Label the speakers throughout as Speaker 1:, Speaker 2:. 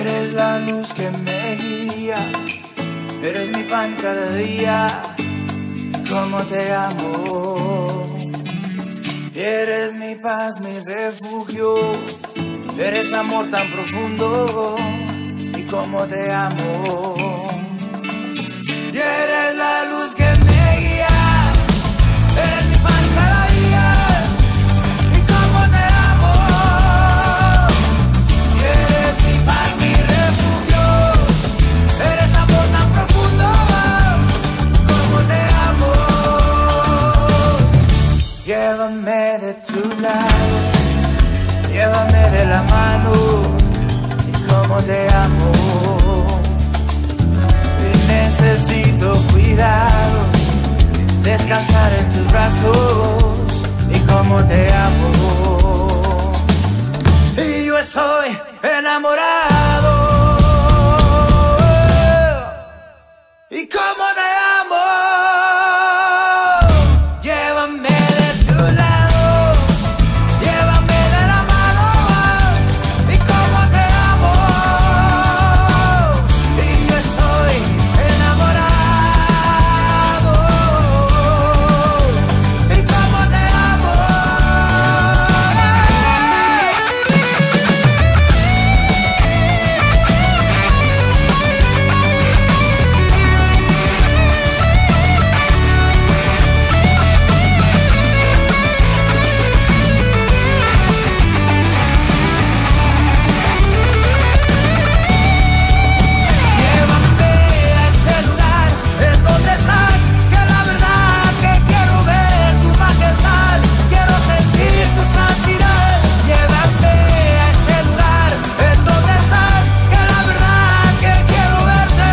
Speaker 1: Eres la luz que me guía, eres mi pan cada día, como te amo. Eres mi paz, mi refugio, eres amor tan profundo, y como te amo. Y eres la luz que me guía, eres mi pan cada día, y como te amo. Y eres mi paz, mi refugio, eres amor tan profundo, como te amo. Llévame de tu lado, llévame de la mano, y como te amo. Necesito cuidado, descansar en tus brazos, y como te amo. Y yo estoy enamorado, y como te amo. Llévame de tu lado, llévame de la mano, y como te amo. Y yo estoy enamorado, y como te amo. Llévame a ese lugar en donde estás, que la verdad que quiero ver tu majestad, quiero sentir tu santidad. Llévame a ese lugar en donde estás, que la verdad que quiero verte.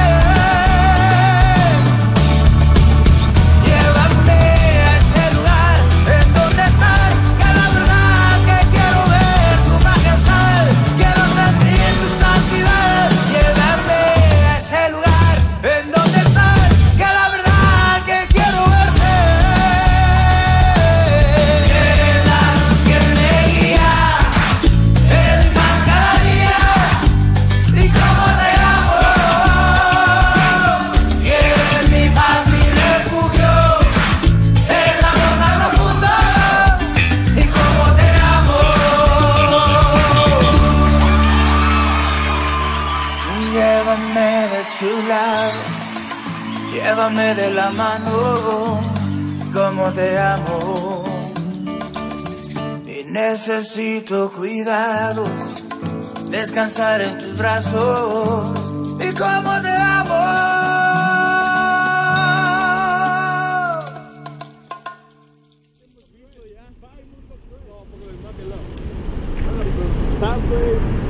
Speaker 1: Llévame a ese lugar en donde estás, que la verdad que quiero ver tu majestad, quiero sentir tu santidad. Llévame a ese lugar en donde estás, que la verdad que quiero verte. Eres la luz que me guía, eres mi pan cada día, y como te amo. Y eres mi paz, mi refugio, eres amor tan profundo, y como te amo. Llévame de tu lado, llévame de la mano, como te amo. Y necesito cuidados, descansar en tus brazos, y como te amo.
Speaker 2: Subway.